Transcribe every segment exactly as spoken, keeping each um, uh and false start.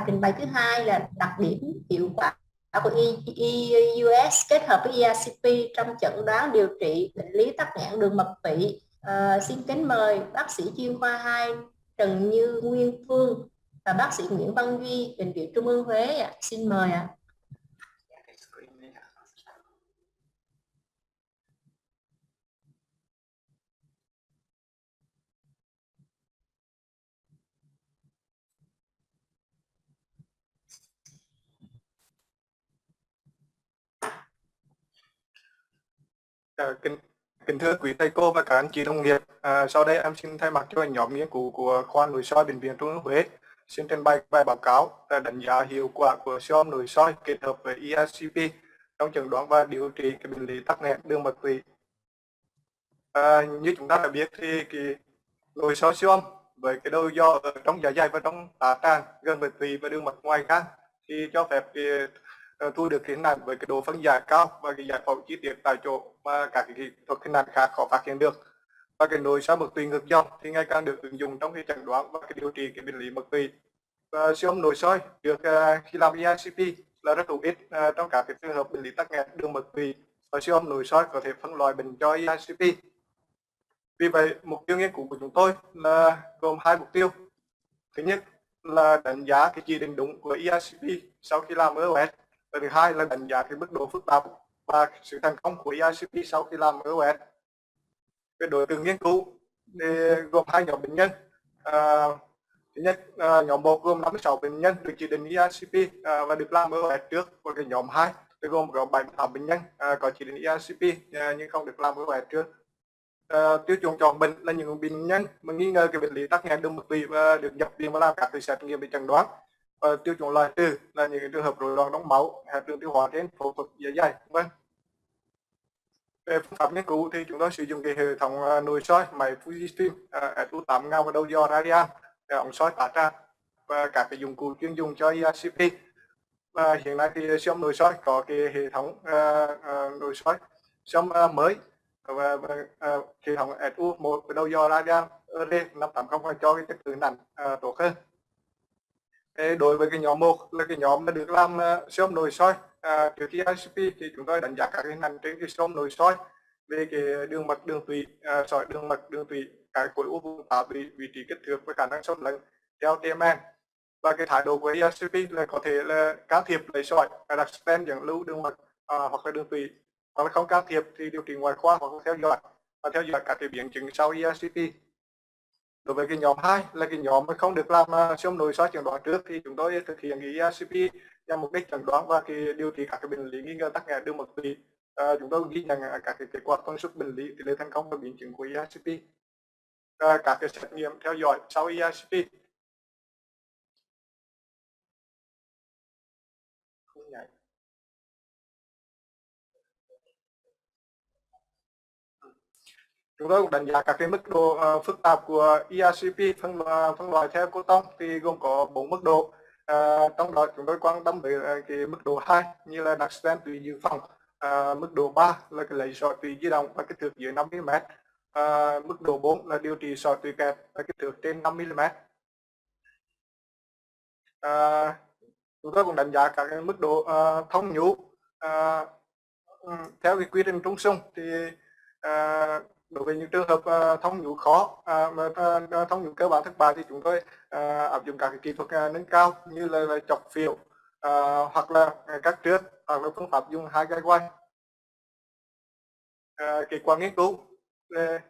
trình bày thứ hai là đặc điểm hiệu quả của Eus kết hợp với Ercp trong chẩn đoán điều trị bệnh lý tắc nghẽn đường mật tụy. À, xin kính mời bác sĩ chuyên khoa hai Trần Như Nguyên Phương và bác sĩ Nguyễn Văn Duy, Bệnh viện Trung ương Huế ạ. Xin mời ạ. À, kính, kính thưa quý thầy cô và các anh chị đồng nghiệp, à, sau đây em xin thay mặt cho nhóm nghiên cứu của khoa nội soi Bệnh viện Trung ương Huế xin trình bày bài báo cáo đánh giá hiệu quả của siêu âm nội soi kết hợp với Ercp trong chẩn đoán và điều trị cái bệnh lý tắc nghẽn đường mật tụy. À, như chúng ta đã biết thì cái nội soi siêu âm với cái đầu do ở trong dạ dày và trong tá tràng gần với tụy và đường mật ngoài gan thì cho phép cái thu được hình ảnh với cái độ phân giải cao và cái giải phẫu chi tiết tại chỗ mà các cái kỹ thuật hình ảnh khác khó phát hiện được. Và cái nội soi mật tụy ngược dòng thì ngày càng được ứng dụng trong cái chẩn đoán và cái điều trị cái bệnh lý mật tụy. Và siêu âm nội soi được khi làm Ercp là rất hữu ích trong các cái trường hợp bệnh lý tắc nghẽn đường mật tụy, và siêu âm nội soi có thể phân loại bệnh cho Ercp. Vì vậy mục tiêu nghiên cứu của chúng tôi là gồm hai mục tiêu. Thứ nhất là đánh giá cái chỉ định đúng của Ercp sau khi làm Eus. Và thứ hai là đánh giá cái mức độ phức tạp và sự thành công của Ercp sau khi làm Eus. Cái đối tượng nghiên cứu thì gồm hai nhóm bệnh nhân. À, thứ nhất, à, nhóm một gồm năm mươi sáu bệnh nhân được chỉ định Ercp à, và được làm Eus trước. Và cái nhóm hai thì gồm có bảy mươi tám bệnh nhân à, có chỉ định Ercp à, nhưng không được làm Eus trước. À, tiêu chuẩn chọn bệnh là những bệnh nhân mà nghi ngờ cái bệnh lý tắc nghẽn đường mật tụy và được nhập viện và làm các cái xét nghiệm để chẩn đoán. Và tiêu chuẩn loại trừ là những trường hợp rối loạn đông máu, hẹp đường tiêu hóa trên phẫu thuật dạ dày, vân. Về phương pháp nghiên cứu thì chúng tôi sử dụng cái hệ thống nội soi máy Fujifilm S U tám nghìn và đầu dò radian để ống soi tá tràng và các cái dụng cụ chuyên dùng cho Ercp. Và hiện nay thì siêu âm nội soi có cái hệ thống uh, uh, nội soi siêu âm uh, mới và, và uh, hệ thống S U một với đầu dò radian E R năm tám không cho cái chất lượng hình ảnh uh, tốt hơn. Đối với cái nhóm một là cái nhóm đã được làm uh, siêu âm nội soi uh, trước khi Ercp thì chúng tôi đánh giá các hình ảnh trên cái siêu âm nội soi về cái đường mật đường tụy, uh, sỏi đường mật đường tụy, cái khối u vùng tá tụy, vị trí kích thước và khả năng xâm lấn theo T M N. Và cái thái độ của Ercp là có thể là can thiệp lấy sỏi, đặt stent dẫn lưu đường mật uh, hoặc là đường tụy, hoặc là không can thiệp thì điều trị ngoại khoa hoặc là theo dõi và theo dõi các cái biến chứng sau Ercp. Đối với cái nhóm hai là cái nhóm mà không được làm uh, siêu âm nội soi chẩn đoán trước thì chúng tôi thực hiện cái Ercp nhằm mục đích chẩn đoán và cái điều trị các cái bệnh lý nghi ngờ tắc nghẽn đường mật tụy. Uh, chúng tôi ghi nhận uh, các cái kết quả phân tích bệnh lý tỷ lệ thành công và biến chứng của Ercp, uh, các cái xét nghiệm theo dõi sau Ercp. Chúng tôi cũng đánh giá các cái mức độ uh, phức tạp của Ercp phân loại, phân loại theo cô tông thì gồm có bốn mức độ. Uh, trong đó chúng tôi quan tâm tới uh, cái mức độ hai như là đặt stent tụy dự phòng, uh, mức độ ba là cái lấy sỏi tụy di động và kích thước dưới năm mi li mét, uh, mức độ bốn là điều trị sỏi tụy kẹp và kích thước trên năm mi li mét. Uh, chúng tôi cũng đánh giá các cái mức độ uh, thông nhũ. Uh, theo cái quy trình trung sung thì uh, đối với những trường hợp uh, thông nhũ khó, uh, uh, thông nhũ cơ bản thất bại thì chúng tôi uh, áp dụng các cái kỹ thuật uh, nâng cao như là, là chọc phiểu, uh, hoặc là uh, cắt trước, hoặc là phương pháp dùng hai gai quay. Uh, kết quả nghiên cứu uh,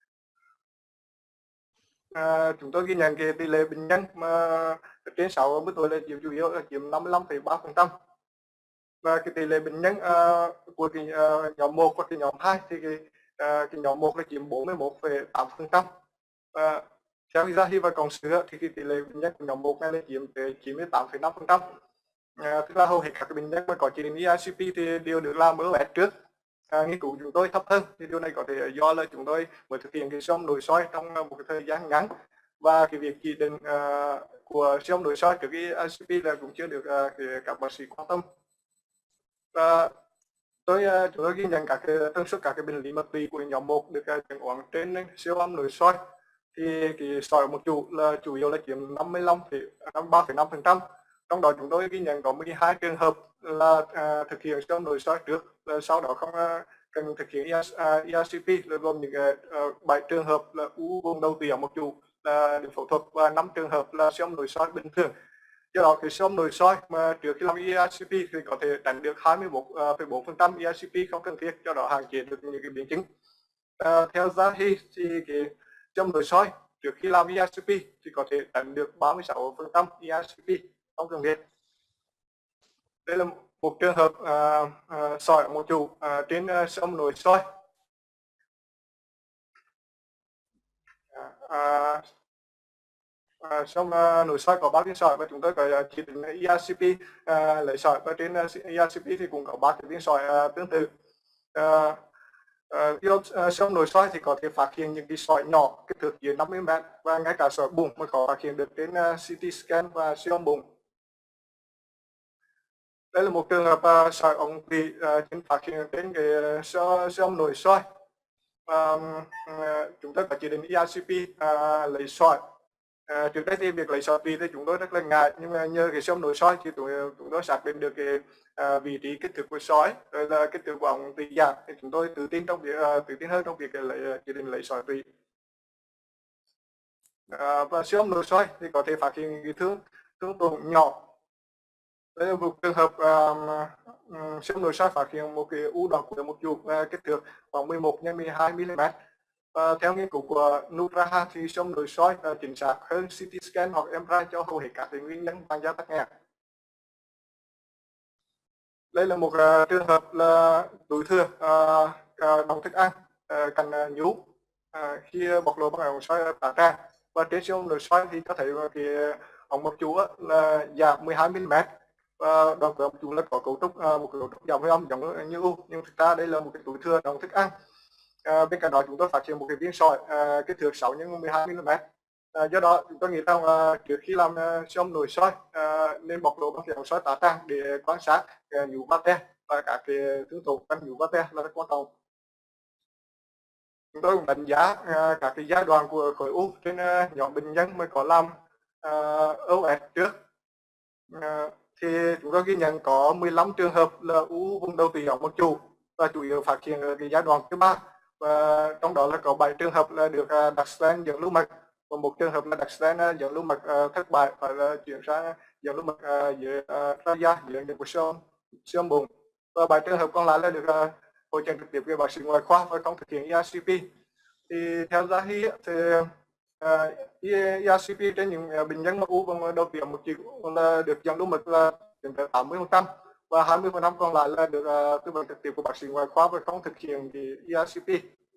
uh, chúng tôi ghi nhận cái tỷ lệ bệnh nhân mà trên sáu mươi tuổi là chiếm chủ yếu là chiếm năm mươi lăm phẩy ba phần trăm. Và cái tỷ lệ bệnh nhân uh, của cái uh, nhóm một và cái nhóm hai thì cái, uh, cái nhóm một là chiếm bốn mươi mốt phẩy tám phần trăm. Uh, theo Giá Hiệu và cộng sữa thì cái tỷ lệ bệnh nhân của nhóm một này là chiếm tới chín mươi tám phẩy năm phần trăm. Uh, tức là hầu hết các bệnh nhân mà có chỉ định Ercp thì đều được làm Eus trước. Uh, nghiên cứu chúng tôi thấp hơn thì điều này có thể do là chúng tôi mới thực hiện cái siêu âm nội soi trong một cái thời gian ngắn, và cái việc chỉ định uh, của siêu âm nội soi trước cái Ercp là cũng chưa được uh, cái, các bác sĩ quan tâm. Và tôi chúng tôi ghi nhận các cái tần suất các cái bệnh lý mật tụy của nhóm một được chẩn đoán trên siêu âm nội soi thì cái sỏi một chủ là chủ yếu là chiếm năm mươi lăm phẩy ba phẩy năm phần trăm, Trong đó chúng tôi ghi nhận có mười hai trường hợp là uh, thực hiện siêu âm nội soi trước, sau đó không uh, cần thực hiện Ercp, gồm những uh, bảy trường hợp là u vùng đầu tủy một trụ là được phẫu thuật và năm trường hợp là siêu âm nội soi bình thường. Do đó cái siêu âm nội soi mà trước khi làm Ercp thì có thể tránh được hai mươi mốt phẩy bốn phần trăm Ercp không cần thiết, do đó hạn chế được những cái biến chứng. Uh, theo Giá Hiệu thì cái siêu âm nội soi trước khi làm Ercp thì có thể tránh được ba mươi sáu phần trăm Ercp không cần thiết. Đây là một trường hợp uh, uh, sỏi một trụ uh, trên uh, siêu âm nội soi. Uh, uh, siêu âm uh, nội soi có ba viên sỏi và chúng tôi có uh, chỉ định Ercp uh, lấy sỏi, và trên uh, Ercp thì cũng có ba cái viên sỏi uh, tương tự. Uh, uh, siêu âm nội soi thì có thể phát hiện những cái sỏi nhỏ kích thước dưới năm mươi mét và ngay cả sỏi bụng mà có phát hiện được trên uh, xê tê scan và siêu âm bụng. Đây là một trường hợp uh, sỏi ống tủy uh, trên phát hiện trên cái siêu, siêu âm nội soi. Uh, uh, chúng tôi có chỉ định Ercp uh, lấy sỏi. Uh, trước đây thì việc lấy sỏi tủy thì chúng tôi rất là ngại, nhưng mà nhờ cái siêu âm nội soi thì chúng, chúng tôi xác định được cái uh, vị trí kích thước của sỏi, rồi là kích thước của ống tủy giảm, thì chúng tôi tự tin trong việc uh, tự tin hơn trong việc lấy chỉ định lấy sỏi tủy. Uh, và siêu âm nội soi thì có thể phát hiện cái thương thương tổn nhỏ. Đây là một trường hợp uh, siêu âm nội soi phát hiện một cái u đoạn của một trụ uh, kích thước khoảng mười một nhân mười hai mi li mét. Uh, theo nghiên cứu của Nutra thì siêu âm nội soi uh, chính xác hơn xê tê scan hoặc em rờ i cho hầu hết các nguyên nhân tăng gia tắc nghẽn. Đây là một uh, trường hợp là túi thừa uh, uh, đóng thức ăn uh, cạnh uh, nhú uh, khi bộc lộ bằng ống soi tả tràng, và trên siêu âm nội soi thì có thấy cái ống mật trụ là giảm mười hai mi li mét. Và đoạn của ống trụ là có cấu trúc uh, một cấu trúc dòng hơi âm giống như u, nhưng thực ra đây là một cái túi thừa đóng thức ăn. À, bên cạnh đó chúng tôi phát hiện một cái viên sỏi à, kích thước sáu nhân mười hai mi li mét. À, do đó chúng tôi nghĩ rằng à, trước khi làm uh, siêu âm nội soi à, nên bộc lộ bằng ống soi tả tràng để quan sát uh, nhú vate và các cái thương tổn quanh nhú vate là rất quan trọng. Chúng tôi cũng đánh giá uh, các cái giai đoạn của khối u trên uh, nhóm bệnh nhân mới có làm uh, Eus trước. Uh, thì chúng tôi ghi nhận có mười lăm trường hợp là u vùng đầu tủy một trụ và chủ yếu phát hiện ở cái giai đoạn thứ ba, và trong đó là có bảy trường hợp là được đặt stent dẫn lưu mạch và một trường hợp là đặt stent dẫn lưu mạch uh, thất bại, phải là chuyển sang dẫn lưu mạch uh, dưới uh, da dưới những siêu siêu âm bụng, và bảy trường hợp còn lại là được uh, hội chẩn trực tiếp với bác sĩ ngoại khoa và không thực hiện Ercp. Thì theo Giá Hiệu thì uh, Ercp trên những uh, bệnh nhân mắc u vùng đầu tủy một trụ là được dẫn lưu mạch là đến tám mươi phần trăm, và hai mươi phần trăm còn lại là được uh, tư vấn trực tiếp của bác sĩ ngoại khoa và không thực hiện cái Ercp.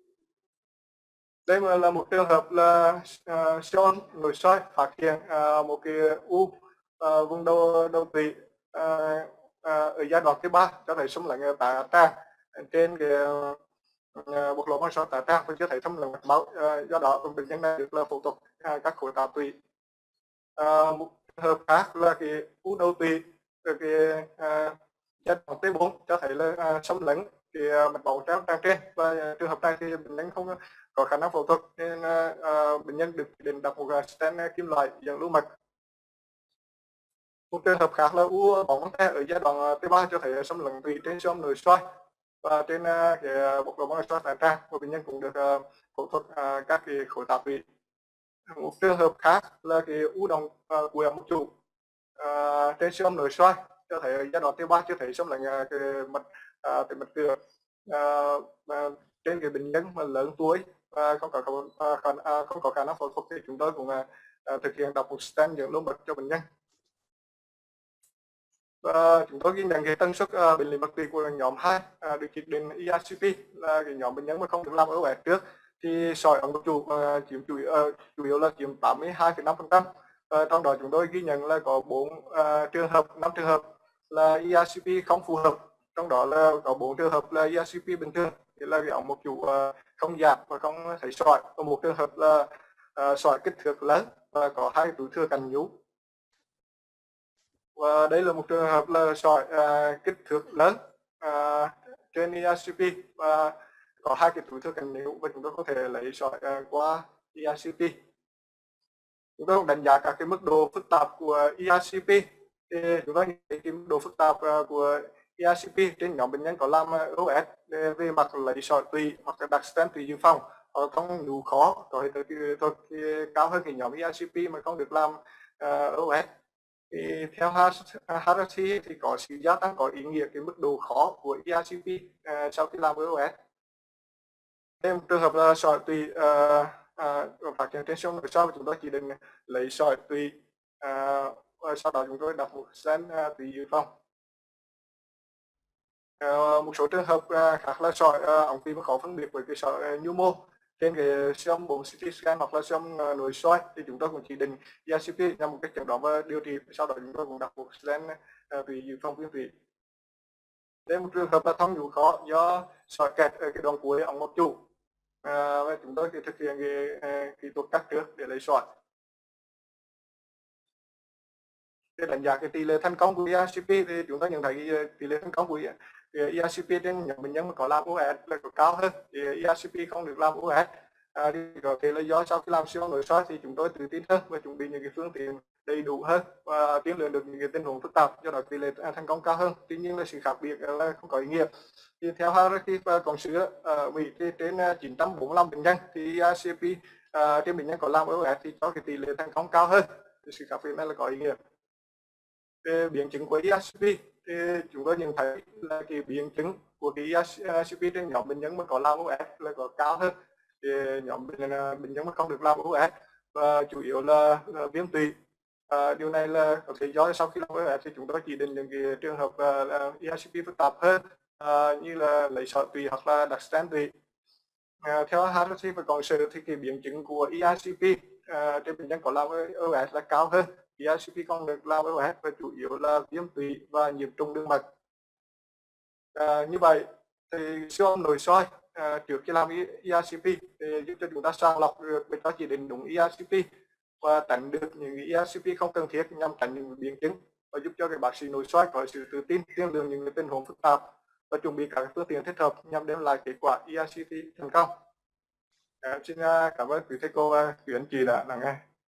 Đây là một trường hợp là uh, siêu âm nội soi phát hiện uh, một cái u uh, vùng đầu đầu tủy uh, uh, ở giai đoạn thứ ba, cho thấy xâm lấn tả tràng trên cái uh, bộc lộ bằng sỏi tả tràng và chưa thấy xâm lấn mạch máu. Uh, do đó bệnh nhân này được là phẫu thuật uh, các khối tả tủy. Uh, một trường hợp khác là cái u đầu tủy ở cái uh, giai đoạn T bốn cho thấy là uh, xâm lấn cái uh, mạch máu treo tràng trên, và uh, trường hợp này thì bệnh nhân không có khả năng phẫu thuật nên uh, bệnh nhân được định đặt một stent kim loại dẫn lưu mạch. Một trường hợp khác là u bóng te ở giai đoạn T ba cho thấy xâm lấn tủy trên siêu âm nội soi và trên uh, cái bộc lộ bằng soi tả tràng, và bệnh nhân cũng được uh, phẫu thuật uh, các cái khối tả tủy. Một trường hợp khác là cái u động uh, của một trụ uh, trên siêu âm nội soi cho thấy ở giai đoạn T ba cho thấy xâm lấn uh, cái mật uh, cái mật tựa uh, uh, trên cái bệnh nhân mà lớn tuổi và không có uh, khả, uh, không có khả năng phẫu thuật, thì chúng tôi cũng uh, thực hiện đặt một stent dẫn lưu mạch cho bệnh nhân. Và chúng tôi ghi nhận cái tần suất uh, bệnh lý mật tụy của nhóm hai uh, được chỉ định Ercp là cái nhóm bệnh nhân mà không được làm Eus trước, thì sỏi ống trụ uh, chiếm chủ yếu, uh, chủ yếu là chiếm tám mươi hai phẩy năm phần trăm. Uh, trong đó chúng tôi ghi nhận là có bốn uh, trường hợp, năm trường hợp là Ercp không phù hợp, trong đó là có bốn trường hợp là Ercp bình thường, thì là cái ống một trụ uh, không giảm và không thấy sỏi, và một trường hợp là uh, sỏi kích thước lớn và có hai túi thừa cạnh nhú. Và đây là một trường hợp là sỏi uh, kích thước lớn uh, trên Ercp và có hai cái túi thừa cạnh nhú, và chúng tôi có thể lấy sỏi uh, qua Ercp. Chúng tôi cũng đánh giá các cái mức độ phức tạp của Ercp Thì chúng ta nhìn thấy cái mức độ phức tạp của Ercp trên nhóm bệnh nhân có làm Eus về mặt lấy sỏi tụy hoặc là đặt stent tụy dự phòng, hoặc trong nhu khó có thể thuật cao hơn cái nhóm Ercp mà không được làm uh, Eus. Thì theo Ercp thì có sự gia tăng có ý nghĩa cái mức độ khó của Ercp uh, sau khi làm Eus. Thêm trường hợp là sỏi tụy uh, uh, phát hiện trên xương nội soi, chúng tôi chỉ định lấy sỏi tụy, uh, sau đó chúng tôi đặt một stent uh, tụy dự phòng. Uh, một số trường hợp uh, khác là sỏi uh, ống tụy mà khó phân biệt với cái sỏi uh, nhu mô trên cái siêu âm bốn xê tê scan hoặc là siêu âm uh, nội soi, thì chúng tôi cũng chỉ định Ercp nhằm một cách chẩn đoán và điều trị. Sau đó chúng tôi cũng đặt một stent uh, tụy dự phòng viêm tụy. Đây một trường hợp là thông nhu khó do sỏi kẹt ở cái đoạn cuối ống mật chủ, à, và chúng tôi thì thực hiện cái kỹ thuật cắt trước để lấy sỏi. Để đánh giá cái tỷ lệ thành công của Ercp thì chúng ta nhận thấy tỷ lệ thành công của Ercp trên những bệnh nhân mà có làm Eus là có cao hơn. Thì Ercp không được làm Eus à, thì có thể là do sau khi làm siêu âm nội soi thì chúng tôi tự tin hơn và chuẩn bị những cái phương tiện đầy đủ hơn và tiên lượng được những cái tình huống phức tạp, do đó tỷ lệ thành công cao hơn. Tuy nhiên là sự khác biệt là không có ý nghĩa. Thì theo Ercp và cộng sự ở Mỹ thì trên chín trăm bốn mươi lăm bệnh nhân thì Ercp à, trên bệnh nhân có làm Eus thì cho cái tỷ lệ thành công cao hơn. Thì sự khác biệt này là có ý nghĩa. Về biến chứng của Ercp thì chúng tôi nhận thấy là cái biến chứng của cái Ercp trên nhóm bệnh nhân mà có làm Eus là có cao hơn thì nhóm bệnh, bệnh nhân mà không được làm Eus, và chủ yếu là, là viêm tụy. À, điều này là có thể do sau khi làm Eus thì chúng tôi chỉ định những cái trường hợp uh, Ercp phức tạp hơn, uh, như là lấy sỏi tụy hoặc là đặt stent tụy. À, theo Ercp và cộng sự thì cái biến chứng của Ercp uh, trên bệnh nhân có làm Eus là cao hơn. Ercp không được làm Eus và chủ yếu là viêm tụy và nhiễm trùng đường mật. À, như vậy thì siêu âm nội soi à, trước khi làm Ercp thì giúp cho chúng ta sàng lọc được để cho chỉ định đúng Ercp và tránh được những Ercp không cần thiết, nhằm tránh những biến chứng và giúp cho cái bác sĩ nội soi có sự tự tin tiên lượng những tình huống phức tạp và chuẩn bị các phương tiện thích hợp nhằm đem lại kết quả Ercp thành công. À, xin cảm ơn quý thầy cô và quý anh chị đã lắng nghe.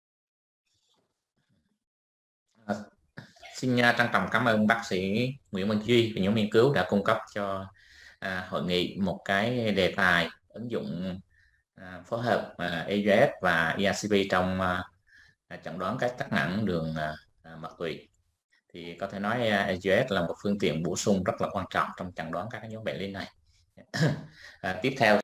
À, xin trân trọng cảm ơn bác sĩ Nguyễn Văn Duy và nhóm nghiên cứu đã cung cấp cho à, hội nghị một cái đề tài ứng dụng à, phối hợp à, Eus và Ercp trong à, chẩn đoán các tắc nghẽn đường à, mật tụy. Thì có thể nói à, Eus là một phương tiện bổ sung rất là quan trọng trong chẩn đoán các nhóm bệnh lý này. À, tiếp theo